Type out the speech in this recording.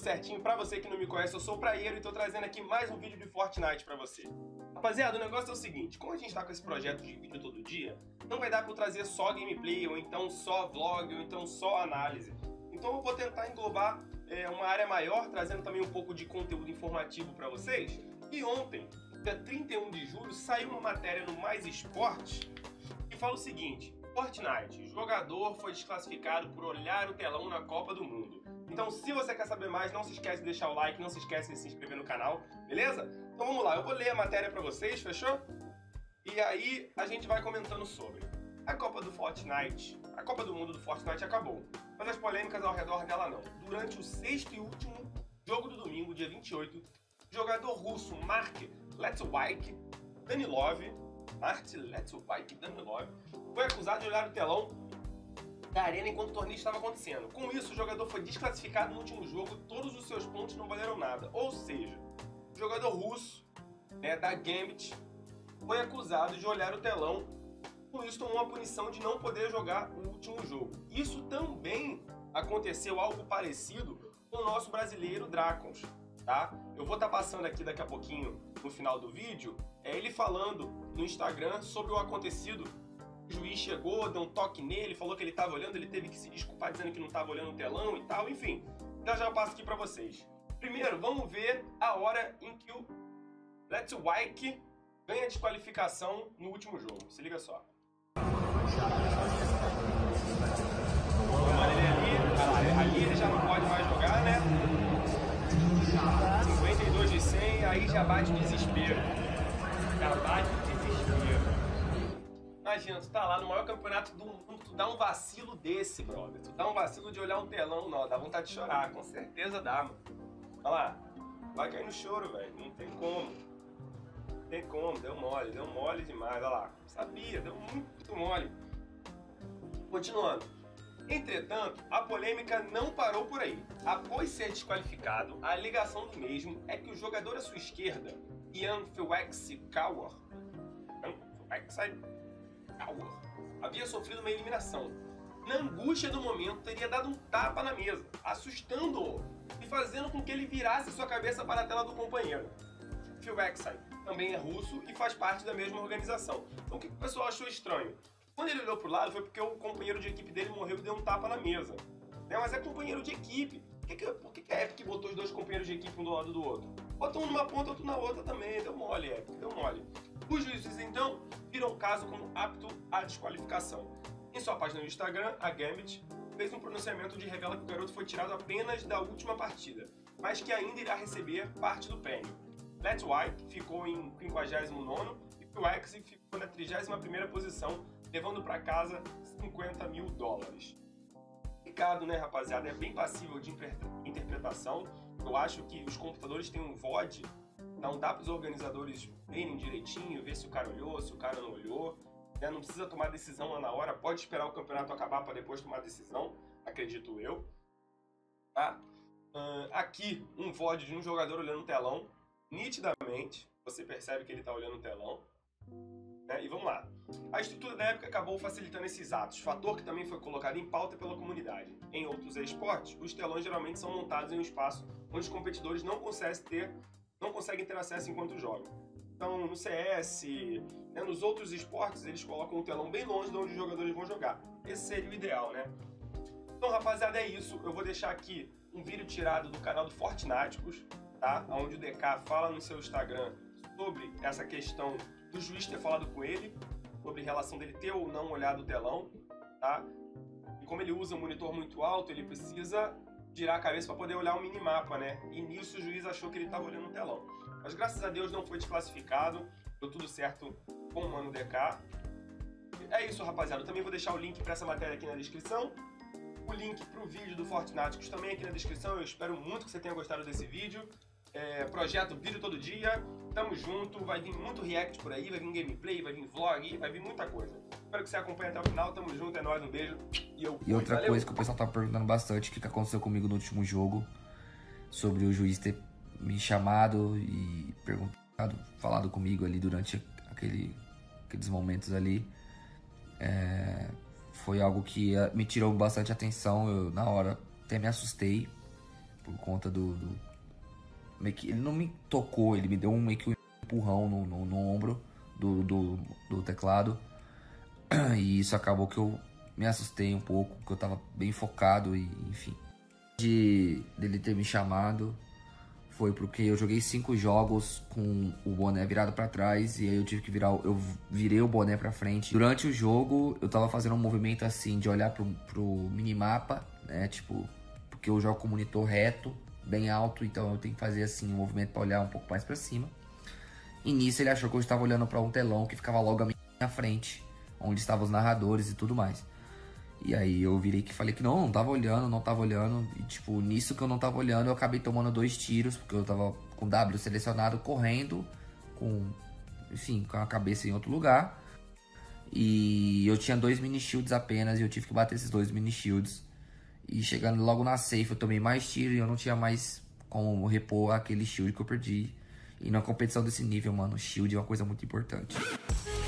certinho? Pra você que não me conhece, eu sou o Praieiro e tô trazendo aqui mais um vídeo de Fortnite pra você. Rapaziada, o negócio é o seguinte, como a gente tá com esse projeto de vídeo todo dia, não vai dar pra eu trazer só gameplay, ou então só vlog, ou então só análise. Então eu vou tentar englobar uma área maior, trazendo também um pouco de conteúdo informativo pra vocês. E ontem, dia 31 de julho, saiu uma matéria no Mais Esportes que fala o seguinte: Fortnite, jogador foi desclassificado por olhar o telão na Copa do Mundo. Então, se você quer saber mais, não se esquece de deixar o like, não se esquece de se inscrever no canal, beleza? Então vamos lá, eu vou ler a matéria pra vocês, fechou? E aí a gente vai comentando sobre. A Copa do Fortnite, a Copa do Mundo do Fortnite acabou, mas as polêmicas ao redor dela não. Durante o sexto e último jogo do domingo, dia 28, o jogador russo Mark Letsovik Danilov foi acusado de olhar o telão da arena enquanto o torneio estava acontecendo. Com isso, o jogador foi desclassificado no último jogo, todos os seus pontos não valeram nada. Ou seja, o jogador russo, da Gambit, foi acusado de olhar o telão, com isso tomou uma punição de não poder jogar o último jogo. Isso também aconteceu algo parecido com o nosso brasileiro Dracons, tá? Eu vou estar passando aqui daqui a pouquinho, no final do vídeo, ele falando no Instagram sobre o acontecido. O juiz chegou, deu um toque nele, falou que ele estava olhando, ele teve que se desculpar dizendo que não estava olhando o telão e tal, enfim. Já eu passo aqui para vocês. Primeiro, vamos ver a hora em que o Letsovik ganha desqualificação no último jogo. Se liga só. Ali ele já não pode mais jogar, né? 52 de 100, aí já bate desespero. Já bate desespero. Imagina, tu tá lá no maior campeonato do mundo, tu dá um vacilo desse, brother. Tu dá um vacilo de olhar um telão, não, dá vontade de chorar, com certeza dá, mano. Olha lá, vai cair no choro, velho, não tem como. Não tem como, deu mole demais, olha lá. Sabia, deu muito mole. Continuando. Entretanto, a polêmica não parou por aí. Após ser desqualificado, a alegação do mesmo é que o jogador à sua esquerda, Ian Fewexi-Kauer, havia sofrido uma eliminação. Na angústia do momento, teria dado um tapa na mesa, assustando-o e fazendo com que ele virasse sua cabeça para a tela do companheiro. Fewexi também é russo e faz parte da mesma organização. Então o que o pessoal achou estranho? Quando ele olhou pro lado foi porque o companheiro de equipe dele morreu e deu um tapa na mesa. Mas é companheiro de equipe. Por que a Epic botou os dois companheiros de equipe um do lado do outro? Botou um numa ponta, outro na outra também. Deu mole, Epic, deu mole. Os juízes, então, viram o caso como apto à desqualificação. Em sua página no Instagram, a Gambit fez um pronunciamento onde revela que o garoto foi tirado apenas da última partida, mas que ainda irá receber parte do prêmio. Letsovik ficou em 59º e Fewexi ficou na 31ª posição, levando para casa $50 mil. Complicado, né, rapaziada? É bem passível de interpretação. Eu acho que os computadores têm um VOD, não dá para os organizadores verem direitinho, ver se o cara olhou, se o cara não olhou. Não precisa tomar decisão lá na hora, pode esperar o campeonato acabar para depois tomar decisão, acredito eu. Tá? Aqui, um VOD de um jogador olhando o telão, nitidamente, você percebe que ele está olhando o telão. E vamos lá. A estrutura da época acabou facilitando esses atos, fator que também foi colocado em pauta pela comunidade. Em outros esportes, os telões geralmente são montados em um espaço onde os competidores não conseguem ter acesso enquanto jogam. Então, no CS, nos outros esportes, eles colocam um telão bem longe de onde os jogadores vão jogar. Esse seria o ideal, né? Então, rapaziada, é isso. Eu vou deixar aqui um vídeo tirado do canal do Fortnáticos, tá? Onde o DK fala no seu Instagram sobre essa questão do juiz ter falado com ele, sobre a relação dele ter ou não olhado o telão, tá? E como ele usa um monitor muito alto, ele precisa girar a cabeça para poder olhar o minimapa, né? E nisso o juiz achou que ele estava olhando o telão. Mas graças a Deus não foi desclassificado, deu tudo certo com o Mano DK. É isso, rapaziada. Eu também vou deixar o link para essa matéria aqui na descrição. O link para o vídeo do Fortnáticos também aqui na descrição. Eu espero muito que você tenha gostado desse vídeo. Projeto Vídeo Todo Dia. Tamo junto. Vai vir muito react por aí, vai vir gameplay, vai vir vlog, vai vir muita coisa. Espero que você acompanhe até o final. Tamo junto, é nóis, um beijo. E outra valeu. Coisa que o pessoal tá perguntando bastante, o que aconteceu comigo no último jogo, sobre o juiz ter me chamado e falado comigo ali durante aqueles momentos ali. Foi algo que me tirou bastante atenção. Eu, na hora, até me assustei. por conta meio que ele não me tocou, ele me deu meio que um empurrão no ombro do teclado. E isso acabou que eu me assustei um pouco, porque eu tava bem focado e enfim. Dele ter me chamado foi porque eu joguei 5 jogos com o boné virado pra trás, e aí eu tive que eu virei o boné pra frente. Durante o jogo eu tava fazendo um movimento assim de olhar pro minimapa, né, tipo, porque eu jogo com o monitor reto, bem alto, então eu tenho que fazer assim um movimento pra olhar um pouco mais pra cima. E nisso ele achou que eu estava olhando pra um telão que ficava logo à minha frente, onde estavam os narradores e tudo mais. E aí eu virei que falei que não tava olhando. E tipo, nisso que eu não tava olhando, eu acabei tomando 2 tiros, porque eu tava com W selecionado, correndo, com a cabeça em outro lugar. E eu tinha 2 mini shields apenas, e eu tive que bater esses 2 mini shields. E chegando logo na safe, eu tomei mais tiro e eu não tinha mais como repor aquele shield que eu perdi. E na competição desse nível, mano, shield é uma coisa muito importante.